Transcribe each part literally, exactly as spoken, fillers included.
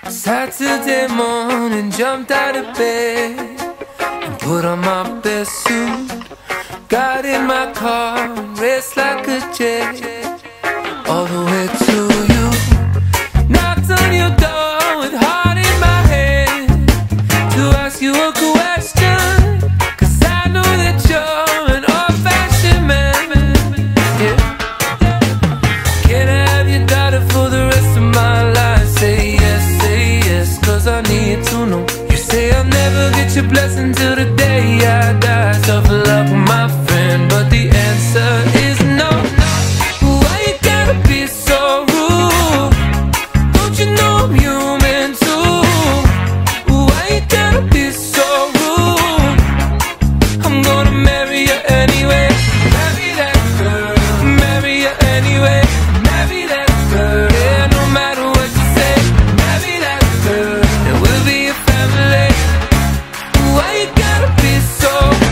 Saturday morning, jumped out of bed and put on my best suit. Got in my car and raced like a jet all the way to you. Knocked on your door with heart in my hand to ask you a question, 'cause I know that you're an old-fashioned man. Yeah. Can I have your daughter for the rest of my life? Say yes, say yes, 'cause I need to know. You say I'll never get your blessing till the day I die. Tough luck, my friend, but the answer is no. Why you gotta be so rude? Don't you know I'm human too? Why you gotta be so rude? I'm gonna marry you anyway. Marry that girl. Marry you anyway. Marry that girl. Yeah, no matter what you say. Marry that girl. And we'll be a family. Why you gotta be so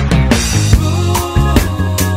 rude?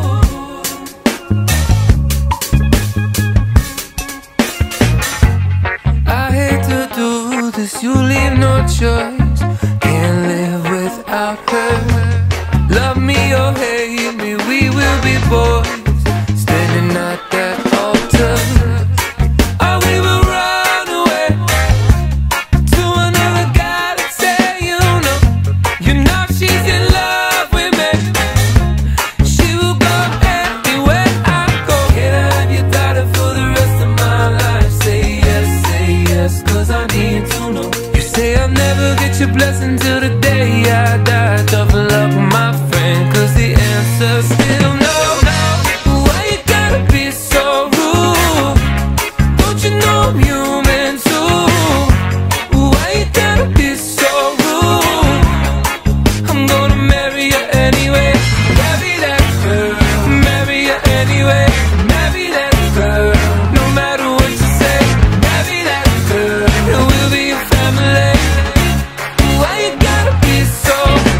I hate to do this, you leave no choice. Can't live without her. Love me or hate me, we will be boys, standing at that altar. Or we will run away to another guy that say you know. You know she's in love with me. She will go anywhere I go. Can I have your daughter for the rest of my life? Say yes, say yes, 'cause I need to know. You say I'll never get your blessing till the day I die. Tough luck, my friend, 'cause the answer's still no. Why you gotta be so rude? Don't you know I'm human too? Why you gotta be so rude? I'm gonna marry you anyway. Marry that girl. Marry you anyway. Marry that girl. No matter what you say. Marry that girl. And we'll be a family. Why you gotta be so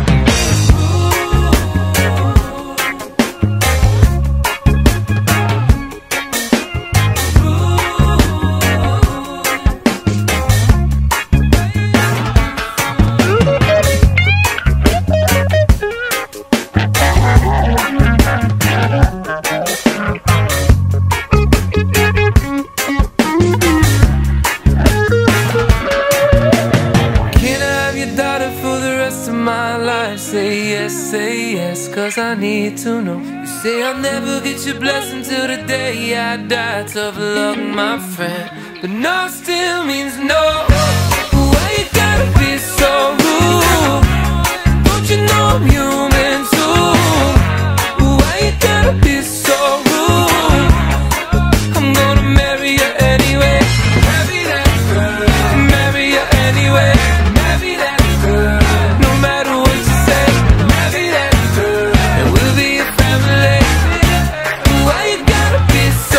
say yes, say yes, 'cause I need to know. You say I'll never get your blessing till the day I die. Tough luck, my friend, but no still means no. Why you gotta be so rude? Don't you know I'm human too? Why you gotta be so rude? I'm gonna marry you anyway. Marry that girl. Marry you anyway. Marry that girl. No matter what you say. Marry that girl. And we'll be a family. Why you gotta be so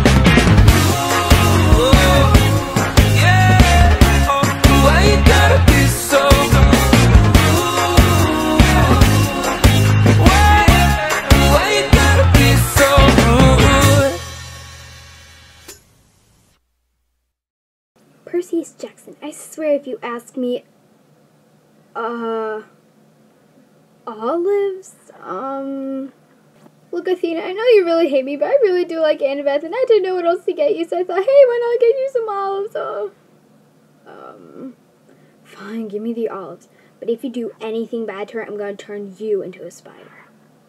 rude? Yeah. Why you gotta be so rude? Why? Why you gotta be so rude? Percy Jackson, I swear if you ask me, uh, olives, um, look, Athena, I know you really hate me, but I really do like Annabeth, and I didn't know what else to get you, so I thought, hey, why not get you some olives? Oh, um, fine, give me the olives, but if you do anything bad to her, I'm going to turn you into a spider.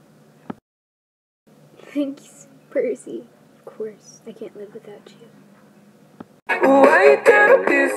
Thanks, Percy. Of course, I can't live without you. Why you gotta be